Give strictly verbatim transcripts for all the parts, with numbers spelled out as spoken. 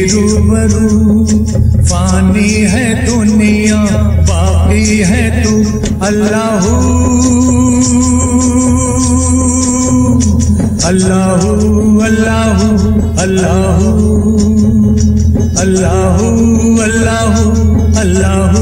रूबरू। फानी है दुनिया बाकी है तू अल्लाह अल्लाह अल्लाह अल्लाह अल्लाह अल्लाह अल्लाह।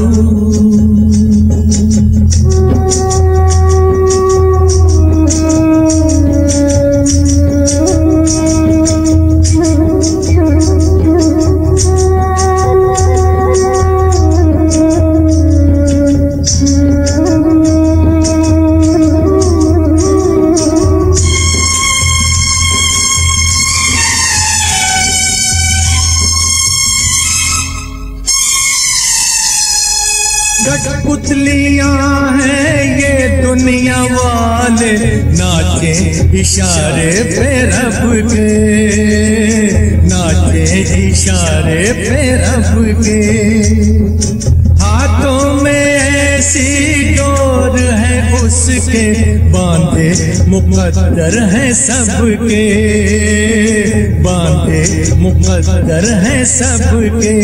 कठपुतलियां हैं ये दुनिया वाले, नाचे इशारे पे रब के, नाचे इशारे पे रब के। हाथों में ऐसी डोर है उसके, बांधे मुकद्दर है सबके, बांधे मुकद्दर है सबके।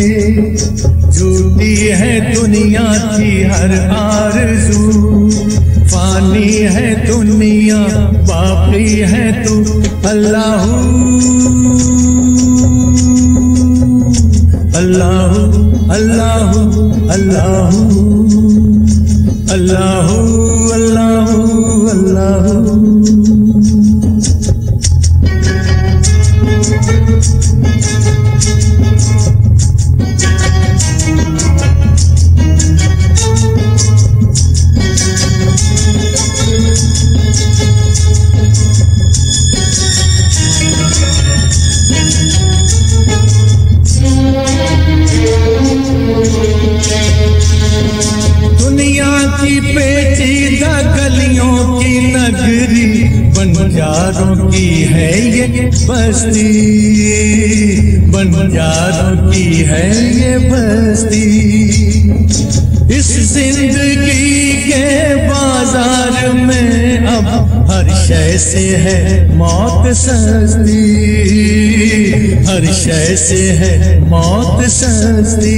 झूठी है दुनिया की हर आरज़ू, फानी है दुनिया बाकी है तू अल्लाह अल्लाह अल्लाह अल्लाह अल्लाह अल्लाह अल्लाह। की पेचीदा गलियों की नगरी, बंजारों की है ये बस्ती, बंजारों की है ये बस्ती। इस जिंदगी के बाजार में अब हर शय से है मौत सस्ती, हर शय से है मौत सस्ती।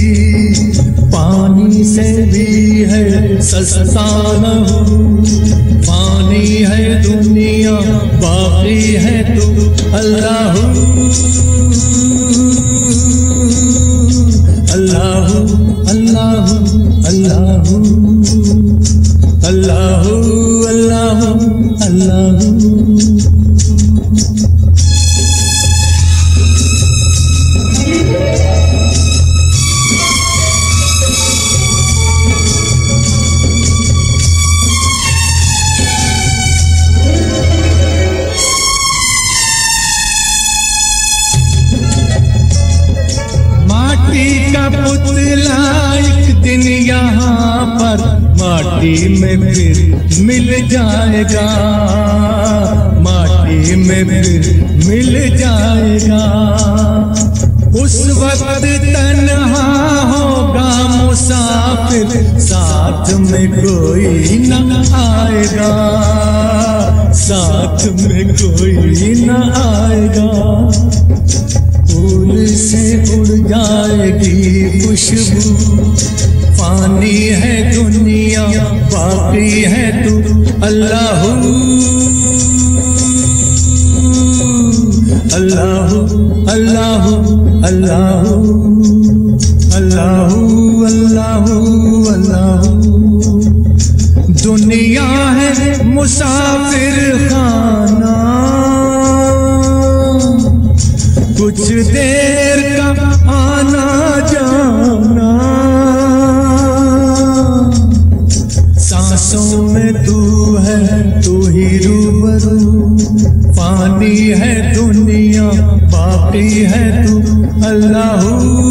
पानी से भी है सस्ता न पानी है दुनिया बाकी है तू अल्लाह अल्लाह अल्लाह अल्लाह अल्लाह अल्लाह अल्लाह। पुतला एक दिन यहाँ पर माटी में फिर मिल जाएगा, माटी में फिर मिल जाएगा। उस वक्त तन्हा होगा मुसाफिर, साथ में कोई न आएगा, साथ में कोई न आएगा। फूल से उड़ जाएगी खुशबू, फानी है दुनिया बाकी है तू अल्लाह अल्लाह अल्लाह अल्लाह अल्लाह अल्लाह अल्लाह। दुनिया है मुसाफिर खाना, कुछ देर का आना जाना। सांसों में तू है तू ही रूबरू, फानी है दुनिया बाकी है तू अल्लाह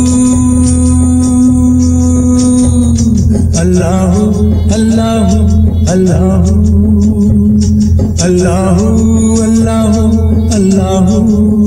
अल्लाह अल्लाह अल्लाह अल्लाह अल्लाह अल्लाह।